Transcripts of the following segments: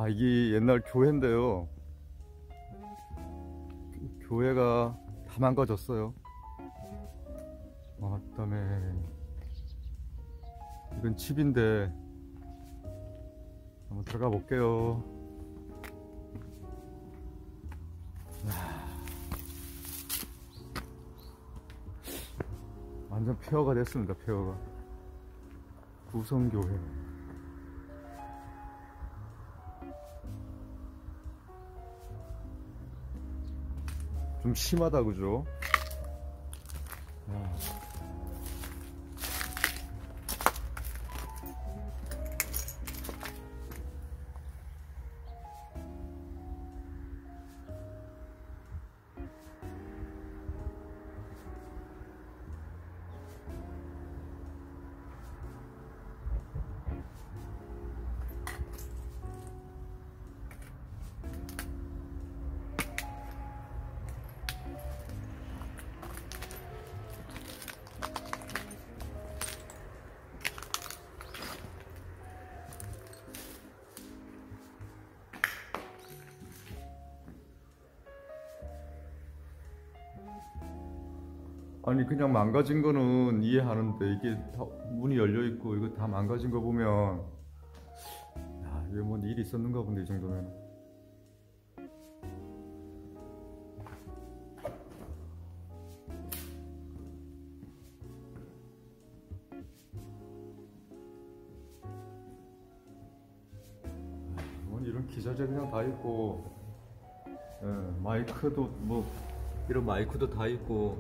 이게 옛날 교회인데요. 교회가 다 망가졌어요. 그다음에 이건 집인데 한번 들어가 볼게요. 완전 폐허가 됐습니다. 폐허가. 구성교회. 좀 심하다 그죠? 아니 그냥 망가진 거는 이해하는데 이게 다 문이 열려 있고 이거 다 망가진 거 보면 이게 뭐 일이 있었는가 본데 이 정도면. 뭐 이런 기자재 그냥 다 있고, 마이크도 뭐 이런 마이크도 다 있고.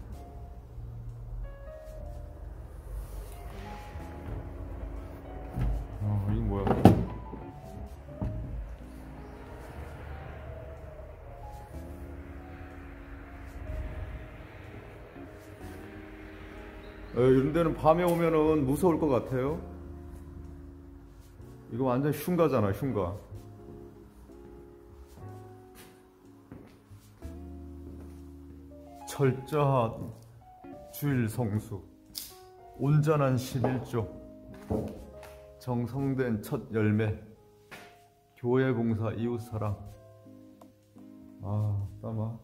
이거 뭐야? 이런 데는 밤에 오면은 무서울 것 같아요. 이거 완전 흉가잖아, 흉가. 철저한 주일 성수, 온전한 11조, 정성된 첫 열매, 교회 봉사, 이웃 사랑. 땀아.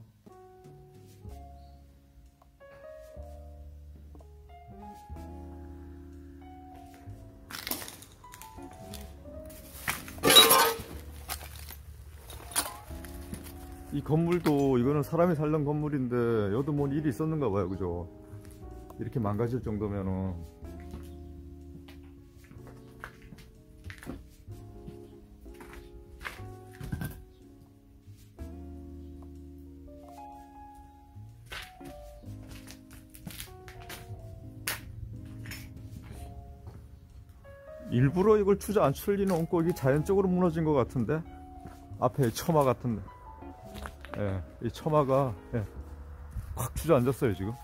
이 건물도 이거는 사람이 살던 건물인데 여도 뭔 일이 있었는가 봐요, 그죠? 이렇게 망가질 정도면은. 일부러 이걸 주저앉힐 리는 없고 이게 자연적으로 무너진 것 같은데, 앞에 처마 같은데, 이 처마가 확 주저앉았어요 지금.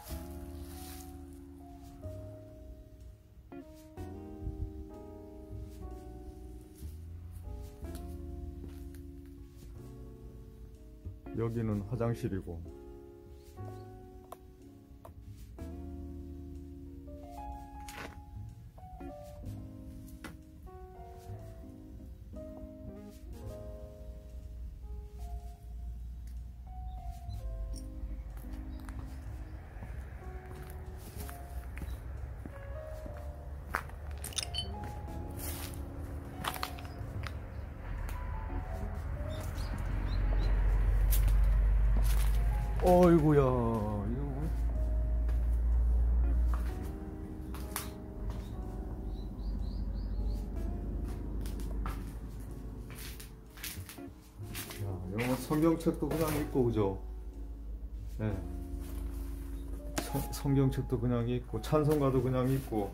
여기는 화장실이고. 어이구야, 이거 뭐? 영어 성경책도 그냥 있고, 그죠? 성경책도 그냥 있고, 찬송가도 그냥 있고.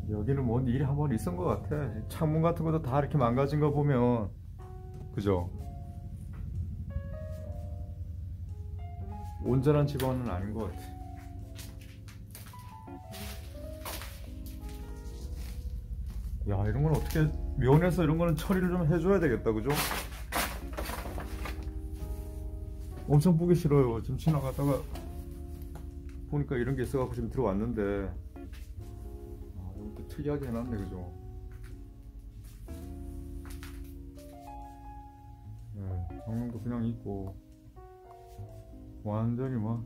여기는 뭔 일이 한 번 있은 것 같아. 창문 같은 것도 다 이렇게 망가진 거 보면, 그죠? 온전한 집안은 아닌 것 같아. 야, 이런 건 어떻게, 면에서 이런 거는 처리를 좀 해줘야 되겠다, 그죠? 엄청 보기 싫어요. 지금 지나가다가 보니까 이런 게 있어갖고 지금 들어왔는데, 아, 이것도 특이하게 해놨네, 그죠? 네, 정문도 그냥 있고, 완전히 막,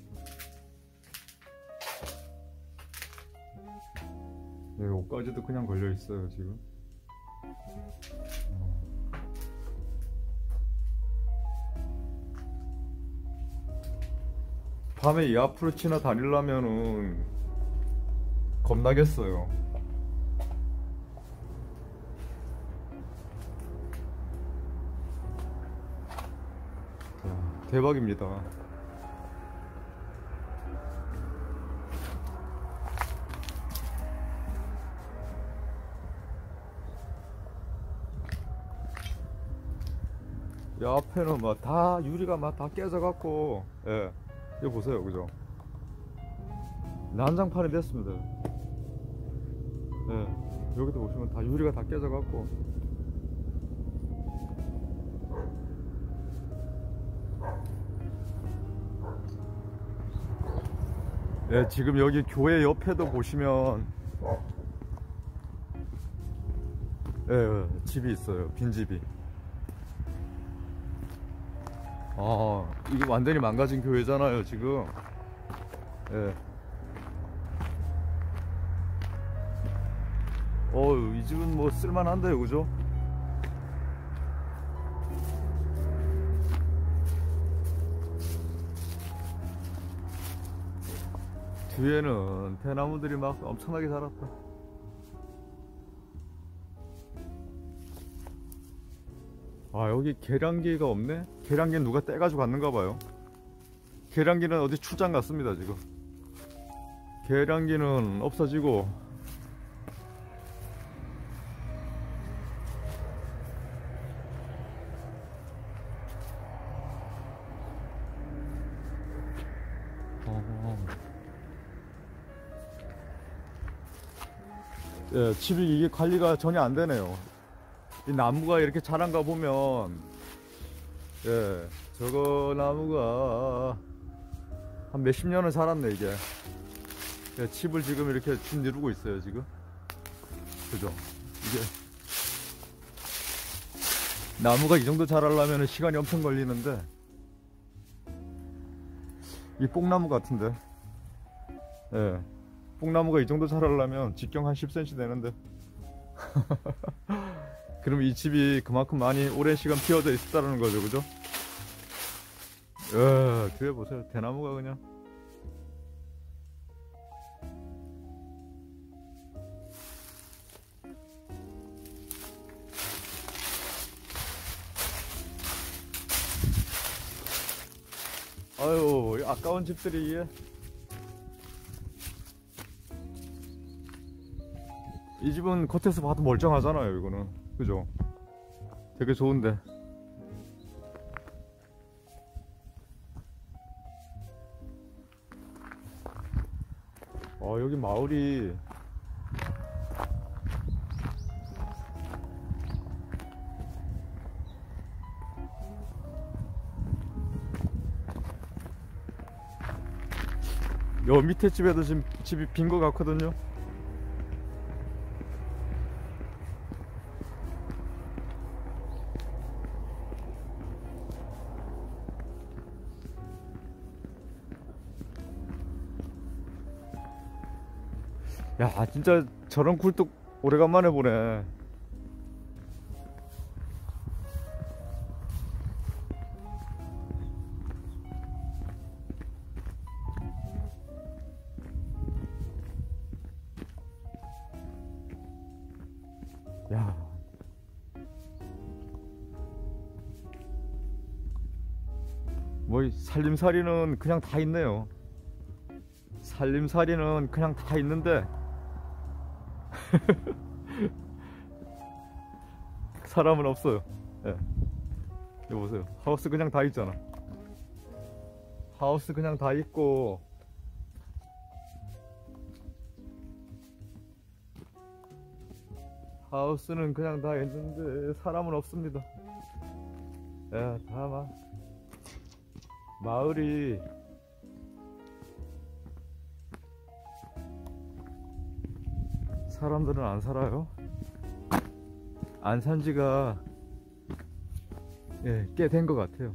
네, 옷까지도 그냥 걸려 있어요, 지금. 밤에 이 앞으로 지나 다니려면은 겁나겠어요. 야, 대박입니다. 이 앞에는 막 다 유리가 막 다 깨져갖고, 예, 이거 보세요, 그죠? 난장판이 됐습니다. 예, 여기도 보시면 다 유리가 다 깨져갖고, 예, 지금 여기 교회 옆에도 보시면, 예, 집이 있어요, 빈집이. 아, 이게 완전히 망가진 교회잖아요, 지금. 예. 이 집은 뭐 쓸만한데요, 그죠? 뒤에는 대나무들이 막 엄청나게 자랐다. 아, 여기 계량기가 없네? 계량기는 누가 떼가지고 갔는가 봐요. 계량기는 어디 출장 갔습니다, 지금. 계량기는 없어지고, 예, 집이 이게 관리가 전혀 안 되네요. 이 나무가 이렇게 자란가 보면, 예, 저거 나무가 한 몇십 년을 자랐네, 이게. 예, 집을 지금 이렇게 짓누르고 있어요, 지금. 그죠? 이게. 나무가 이 정도 자라려면 시간이 엄청 걸리는데, 이 뽕나무 같은데, 예, 뽕나무가 이 정도 자라려면 직경 한 10cm 되는데, 그럼 이 집이 그만큼 많이 오랜 시간 피어져 있었다는 거죠, 그죠? 뒤에 보세요, 대나무가 그냥. 아유, 이 아까운 집들이 이게. 이 집은 겉에서 봐도 멀쩡하잖아요, 이거는. 그죠? 되게 좋은데. 여기 마을이 요 밑에 집에도 지금 집이 빈 것 같거든요. 야, 진짜 저런 굴뚝 오래간만에 보네. 야, 뭐 살림살이는 그냥 다 있네요. 살림살이는 그냥 다 있는데 사람은 없어요. 예. 여기 보세요. 하우스 그냥 다 있잖아. 하우스 그냥 다 있고, 하우스는 그냥 다 있는데 사람은 없습니다. 예, 다 마을이 사람들은 안 살아요. 안 산 지가 꽤 된 것 같아요.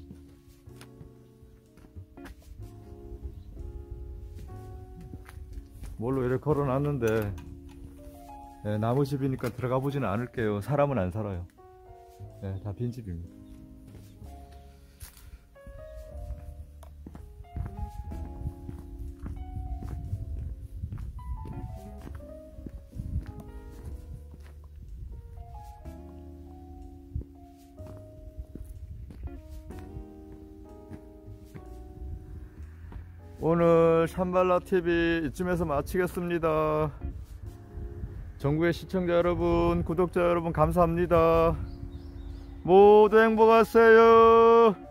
뭘로 이렇게 걸어 놨는데 나무 집이니까 들어가 보지는 않을게요. 사람은 안 살아요. 다 빈집입니다. 오늘 샴발라TV 이쯤에서 마치겠습니다. 전국의 시청자 여러분, 구독자 여러분 감사합니다. 모두 행복하세요.